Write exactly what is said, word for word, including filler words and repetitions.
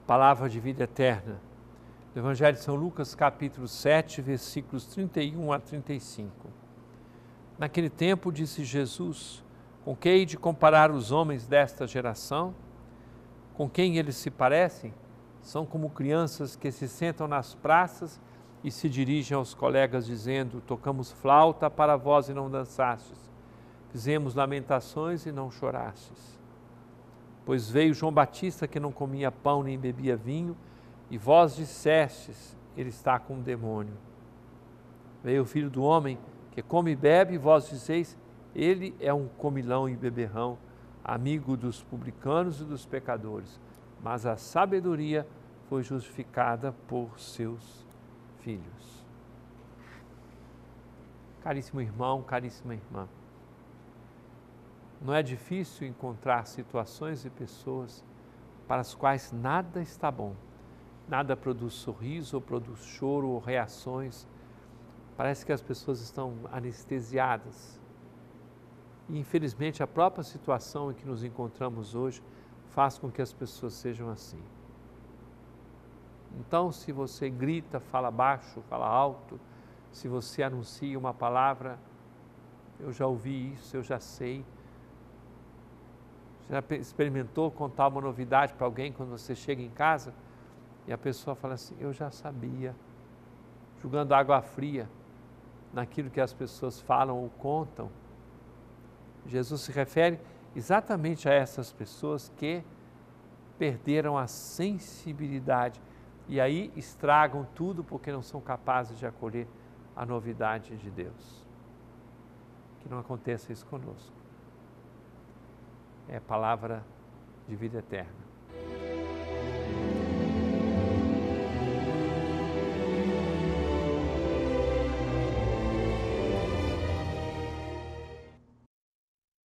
Palavra de vida eterna, do Evangelho de São Lucas, capítulo sete, versículos trinta e um a trinta e cinco. Naquele tempo disse Jesus: com que hei de comparar os homens desta geração? Com quem eles se parecem? São como crianças que se sentam nas praças e se dirigem aos colegas dizendo: tocamos flauta para vós e não dançastes, fizemos lamentações e não chorastes. Pois veio João Batista, que não comia pão nem bebia vinho, e vós dissestes: ele está com um demônio. Veio o Filho do Homem, que come e bebe, e vós dizeis: ele é um comilão e beberrão, amigo dos publicanos e dos pecadores. Mas a sabedoria foi justificada por seus filhos. Caríssimo irmão, caríssima irmã, não é difícil encontrar situações e pessoas para as quais nada está bom, nada produz sorriso, ou produz choro, ou reações. Parece que as pessoas estão anestesiadas. E, infelizmente, a própria situação em que nos encontramos hoje faz com que as pessoas sejam assim. Então, se você grita, fala baixo, fala alto, se você anuncia uma palavra: eu já ouvi isso, eu já sei. Já experimentou contar uma novidade para alguém quando você chega em casa e a pessoa fala assim: eu já sabia, jogando água fria naquilo que as pessoas falam ou contam? Jesus se refere exatamente a essas pessoas que perderam a sensibilidade e aí estragam tudo porque não são capazes de acolher a novidade de Deus. Que não aconteça isso conosco. É a palavra de vida eterna.